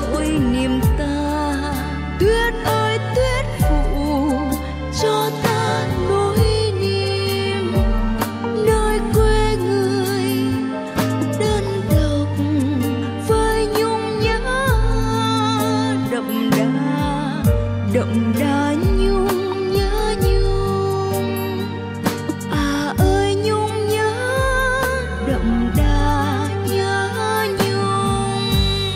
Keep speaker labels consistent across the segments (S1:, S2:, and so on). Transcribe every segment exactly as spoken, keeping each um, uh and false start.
S1: nỗi niềm ta. Tuyết ơi tuyết phụ cho ta nỗi niềm nơi quê người đơn độc với nhung nhớ đậm đà đậm đà nhung nhớ nhung. À ơi nhung nhớ đậm đà nhớ nhung.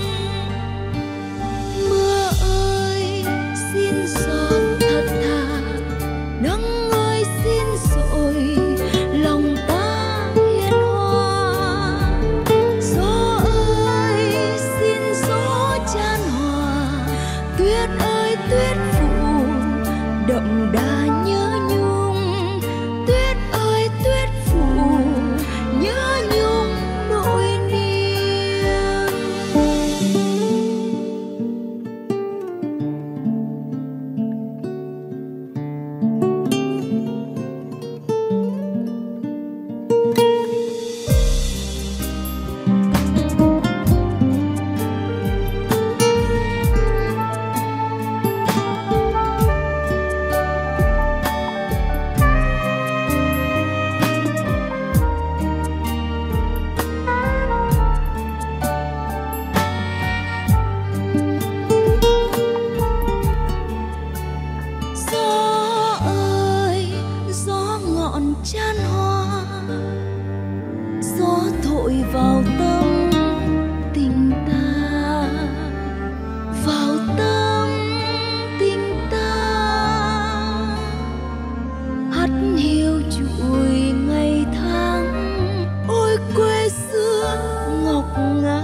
S1: Mưa ơi xin giọt thật thà, nắng ơi xin dội lòng ta hiền hòa. Gió ơi xin gió chan hòa, tuyết ơi tuyết phụ đậm đà nhớ nhung. Tuyết ơi tuyết phụ nhớ nhung nỗi niềm. Gió ơi gió ngọn chan hoa, gió thổi vào tâm tình ta, vào tâm tình ta. Hắt hiu trụi ngày tháng, ôi quê xưa ngọc ngà.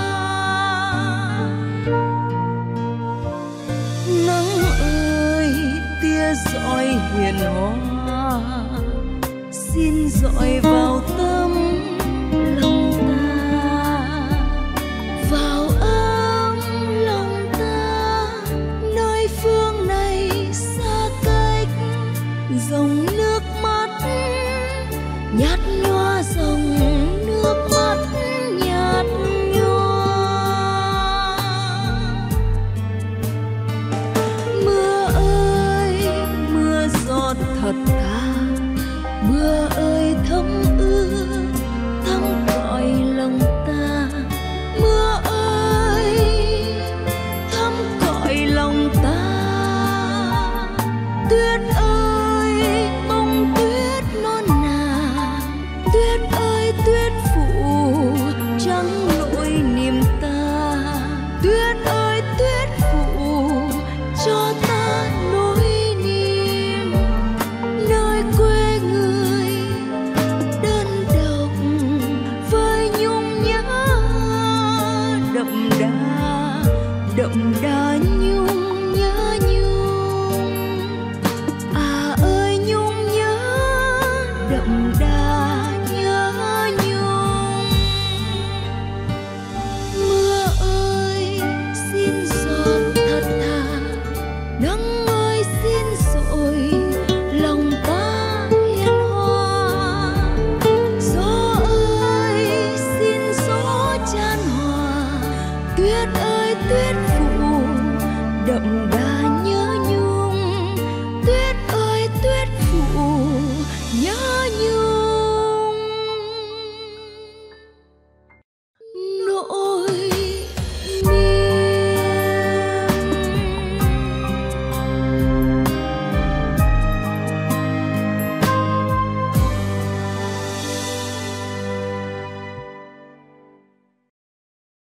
S1: Nắng ơi tia dọi hiền hòa, xin dọi vào tâm lòng ta, vào ấm lòng ta. Nơi phương này xa cách, dòng nước mắt nhạt nhòa, dòng nước mắt nhạt nhòa. Mưa ơi mưa giọt thật thà, mưa ơi thấm ướt thấm cõi lòng ta. Mưa ơi thấm cõi lòng ta. Tuyết ơi bông tuyết non nà, tuyết ơi tuyết phụ trắng nỗi niềm ta. Tuyết ơi tuyết phụ cho ta nỗi niềm nơi quê người đơn độc với nhung nhớ đậm đà đậm đà nhung